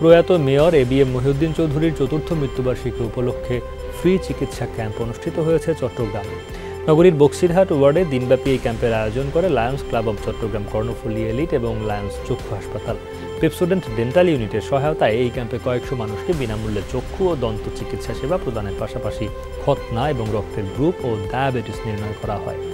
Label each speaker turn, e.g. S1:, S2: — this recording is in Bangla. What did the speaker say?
S1: প্রয়াত মেয়র এবিএম মহিউদ্দিন চৌধুরীর চতুর্থ মৃত্যুবার্ষিকী উপলক্ষে ফ্রি চিকিৎসা ক্যাম্প অনুষ্ঠিত হয়েছে চট্টগ্রামে। নগরীর বক্সিরহাট ওয়ার্ডে দিনব্যাপী এই ক্যাম্পের আয়োজন করে Lions Club of Chattogram Karnaphuli elite এবং লায়ন্স চক্ষু হাসপাতাল। পেপসোডেন্ট ডেন্টাল ইউনিটের সহায়তায় এই ক্যাম্পে কয়েকশো মানুষকে বিনামূল্যে চক্ষু ও দন্ত চিকিৎসা সেবা প্রদানের পাশাপাশি খতনা এবং রক্তের গ্রুপ ও ডায়াবেটিস নির্ণয় করা হয়।